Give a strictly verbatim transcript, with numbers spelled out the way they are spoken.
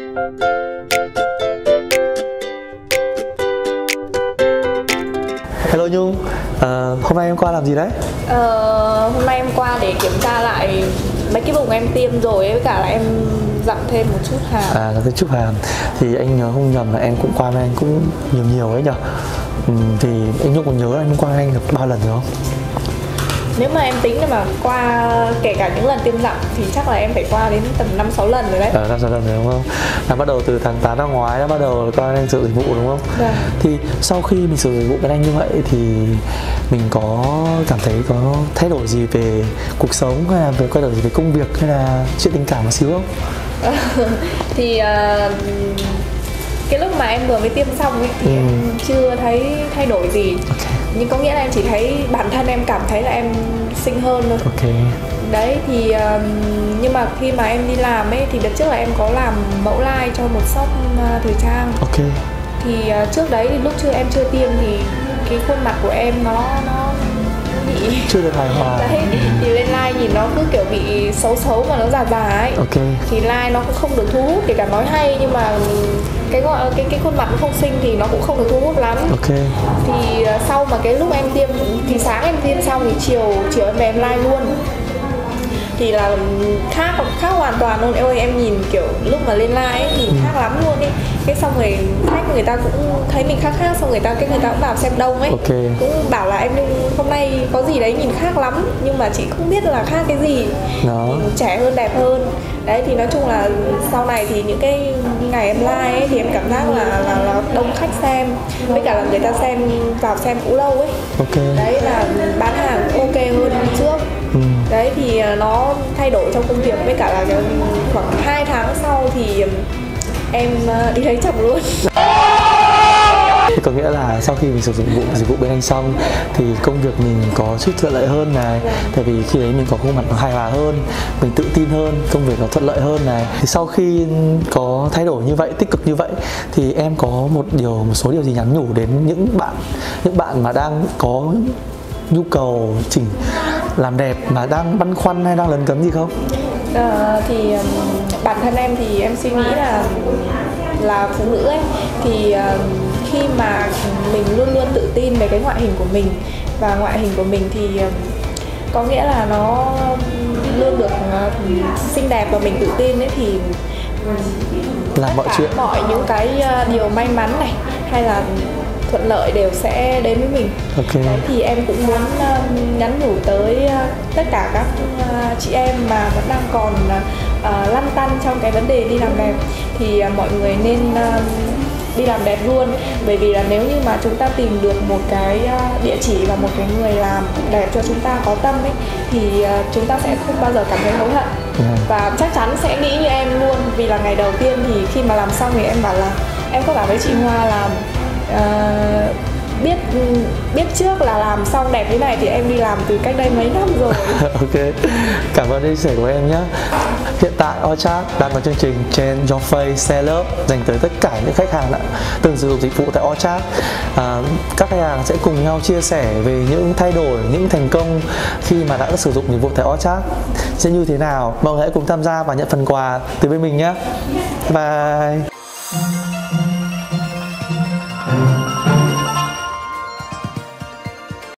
Hello Nhung, à, hôm nay em qua làm gì đấy? Ờ, hôm nay em qua để kiểm tra lại mấy cái vùng em tiêm rồi ấy, với cả là em dặn thêm một chút hàm. À, dặn thêm chút hàm. Thì anh nhớ không nhầm là em cũng qua với anh cũng nhiều nhiều ấy nhở. Ừ, thì anh Nhung còn nhớ anh qua anh được bao lần rồi không? Nếu mà em tính mà qua kể cả những lần tiêm dặn thì chắc là em phải qua đến tầm năm sáu lần rồi đấy. Ờ, năm sáu lần rồi đúng không? Là bắt đầu từ tháng tám năm ngoái đã bắt đầu qua anh sử dụng dịch vụ đúng không? Vâng. Thì sau khi mình sử dụng dịch vụ bên anh như vậy thì mình có cảm thấy có thay đổi gì về cuộc sống hay là về thay đổi gì về công việc hay là chuyện tình cảm một xíu không? Thì uh, cái lúc mà em vừa mới tiêm xong ấy thì ừ. em chưa thấy thay đổi gì. Okay. Nhưng có nghĩa là em chỉ thấy bản thân em cảm thấy là em xinh hơn thôi. Okay. Đấy thì uh, nhưng mà khi mà em đi làm ấy thì đợt trước là em có làm mẫu like cho một shop uh, thời trang. Okay. Thì uh, trước đấy thì lúc chưa em chưa tiêm thì cái khuôn mặt của em nó nó bị chưa được hài hòa. Đấy, thì lên like nhìn nó cứ kiểu bị xấu xấu mà nó già già ấy. Okay. Thì like nó cũng không được thu hút, kể cả nói hay nhưng mà cái gọi cái cái khuôn mặt nó không xinh thì nó cũng không được thu hút lắm. Okay. Thì uh, sau mà cái lúc em tiêm thì sáng em tiêm xong thì chiều chiều em về em like luôn. Thì là khác khác hoàn toàn luôn em ơi, em nhìn kiểu lúc mà lên live ấy, nhìn ừ. khác lắm luôn ấy. Cái xong rồi khách người ta cũng thấy mình khác khác, xong người ta cái người ta cũng bảo xem đông ấy. Okay. Cũng bảo là em hôm nay có gì đấy nhìn khác lắm, nhưng mà chị không biết là khác cái gì. Đó. Trẻ hơn, đẹp hơn. Đấy thì nói chung là sau này thì những cái ngày em live ấy thì em cảm giác là là, là đông khách xem, với cả là người ta xem vào xem cũng lâu ấy. Okay. Đấy là bán hàng cũng ok hơn trước. Ừ. Đấy thì nó thay đổi trong công việc, với cả là khoảng hai tháng sau thì em đi lấy chồng luôn. Thì có nghĩa là sau khi mình sử dụng dịch vụ, dịch vụ bên anh xong thì công việc mình có chút thuận lợi hơn này. Yeah. Tại vì khi đấy mình có khuôn mặt nó hài hòa hơn, mình tự tin hơn, công việc nó thuận lợi hơn này. Thì sau khi có thay đổi như vậy, tích cực như vậy thì em có một điều, một số điều gì nhắn nhủ đến những bạn, những bạn mà đang có nhu cầu chỉnh làm đẹp mà đang băn khoăn hay đang lấn cấn gì không? À, thì um, bản thân em thì em suy nghĩ là là phụ nữ ấy thì uh, khi mà mình luôn luôn tự tin về cái ngoại hình của mình, và ngoại hình của mình thì uh, có nghĩa là nó luôn được uh, xinh đẹp và mình tự tin ấy, thì làm mọi chuyện, mọi những cái uh, điều may mắn này hay là thuận lợi đều sẽ đến với mình. Okay. Đấy thì em cũng muốn uh, nhắn nhủ tới uh, tất cả các uh, chị em mà vẫn đang còn uh, lăn tăn trong cái vấn đề đi làm đẹp thì uh, mọi người nên uh, đi làm đẹp luôn, bởi vì là nếu như mà chúng ta tìm được một cái uh, địa chỉ và một cái người làm đẹp cho chúng ta có tâm ấy thì uh, chúng ta sẽ không bao giờ cảm thấy hối hận. Yeah. Và chắc chắn sẽ nghĩ như em luôn, vì là ngày đầu tiên thì khi mà làm xong thì em bảo là em có bảo với chị Hoa là Uh, biết biết trước là làm xong đẹp như này thì em đi làm từ cách đây mấy năm rồi. Ok, cảm ơn chia sẻ của em nhé. Hiện tại Orchard đang có chương trình Change Your Face Sell Up dành tới tất cả những khách hàng đã từng sử dụng dịch vụ tại Orchard. À, các khách hàng sẽ cùng nhau chia sẻ về những thay đổi, những thành công khi mà đã sử dụng dịch vụ tại Orchard sẽ như thế nào. Mọi người hãy cùng tham gia và nhận phần quà từ bên mình nhé. Bye.